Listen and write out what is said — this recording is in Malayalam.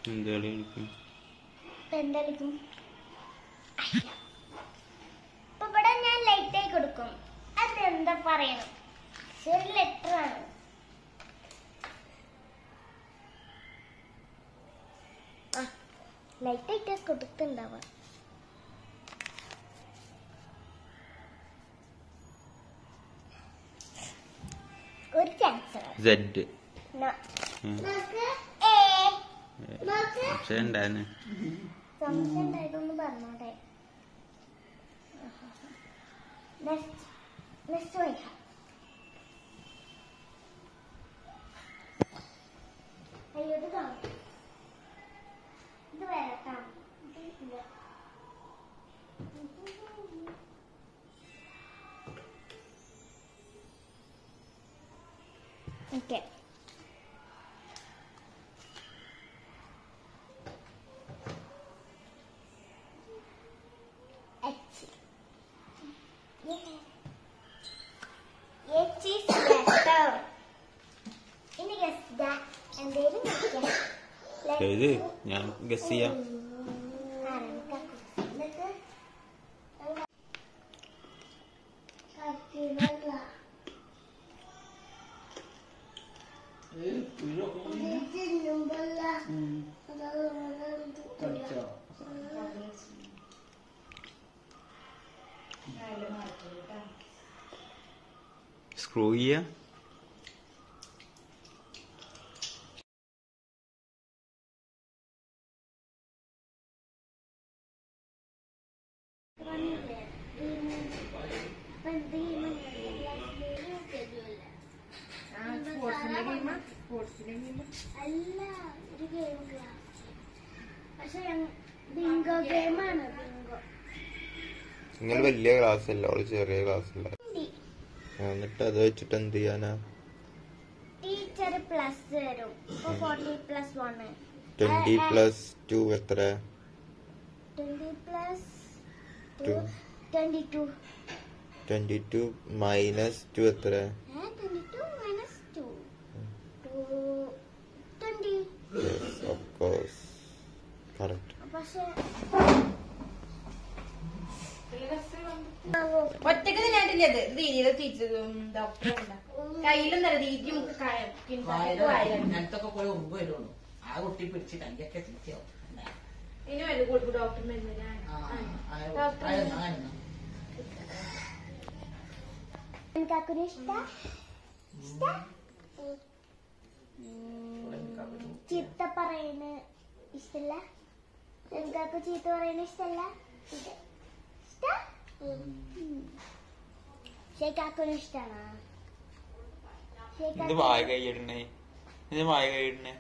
എന്തായിരിക്കും ഇപ്പൊ ഇവിടെ ഞാൻ ലൈറ്റ് ആയി കൊടുക്കും. അതെന്താ പറയണം, ചെറിയ ലെറ്റർ ആണ്. ലൈറ്റ് ആയിട്ട് കൊടുത്തുണ്ടാവുക. ഒരു ക്യാൻസർ സെഡ് സംശയം ഉണ്ടായതൊന്ന് പറഞ്ഞോട്ടെ. അയ്യോ ഇത് കാണും, ഇത് വരട്ടാം. ഓക്കെ, ഞാൻ ഗസ് ചെയ്യാം. സ്ക്രൂ ചെയ്യാ. അല്ല, ഒരു ഗെയിം, പക്ഷെ ബിങ്കോ ഗെയിമാണ്. നിങ്ങൾ വലിയ ക്ലാസ് അല്ല, അവള് ചെറിയ ക്ലാസ് അല്ല. എന്നിട്ട് അത് വെച്ചിട്ട് എന്ത് ചെയ്യാനാ? ടീച്ചർ പ്ലസ് തരും. 40 + 1 20 + 2 എത്ര? 20 + 2 22. 22 - 2 എത്ര? 22 - 2 20. Yes, of course. Correct. പക്ഷേ ഒറ്റക്ക് തിന്നാട്ടില്ലത് രീതിയിലെ ടീച്ചർ കയ്യിലും നല്ല രീതി അങ്ങനത്തൊക്കെ പോയി ഉമ്പ് വരുള്ളൂ. ആ കുട്ടി പിടിച്ച് കയ്യൊക്കെ തിരിച്ചാവും. ഇനി വരും കൊടുക്കും ഡോക്ടർ മരുന്ന്. എനിക്കാക്കൊരു ചീത്ത പറയുന്ന ഇഷ്ടല്ല. എനിക്കാക്ക് ചീത്ത പറയുന്ന ഇഷ്ടല്ല. ഷേക്കാക്കൊരു ഇഷ്ടാണോ? ഇത് വായ കൈയിടണേ, ഇത് വായ കൈയിടണേ.